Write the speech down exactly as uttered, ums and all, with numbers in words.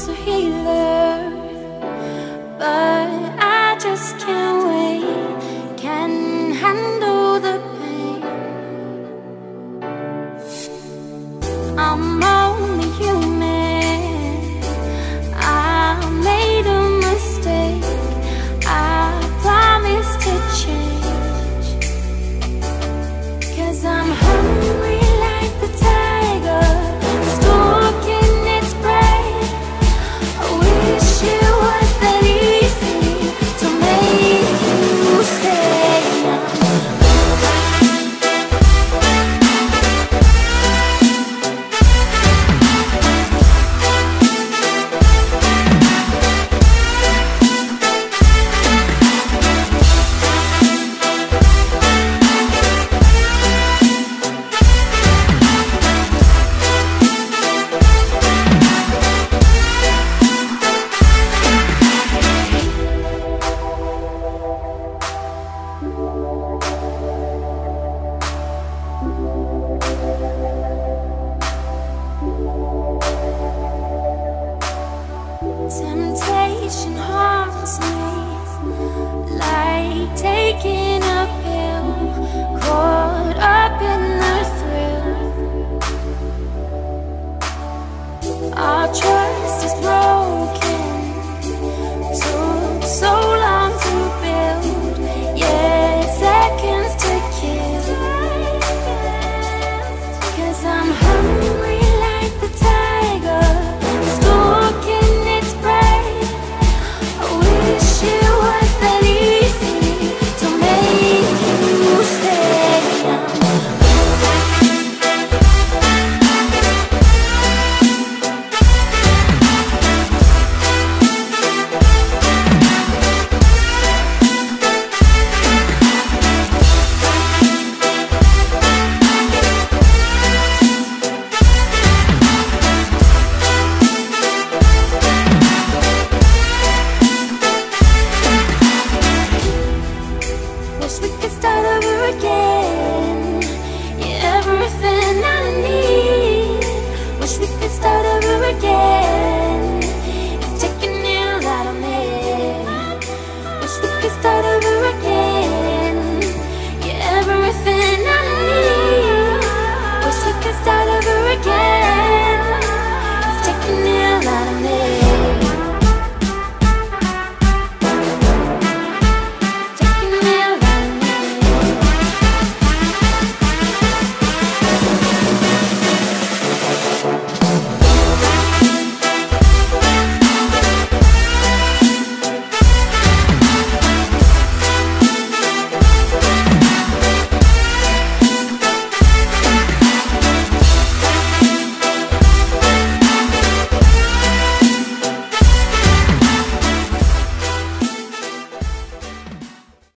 a healer, but I just can't wait, can't handle the pain. I'm only human, I made a mistake, I promise to change. 'Cause I'm hungry like the tiger, stalking its prey. I wish it was that easy to make you stay. Temptation haunts me like taking a pill, caught up in the thrill. Our trust is broken, took so long to build, yeah, seconds to kill. 'Cause I'm hungry like the tiger, stalking its prey. I wish it was that easy to make you stay. Wish we could start over again. You're everything I need. Wish we could start over again.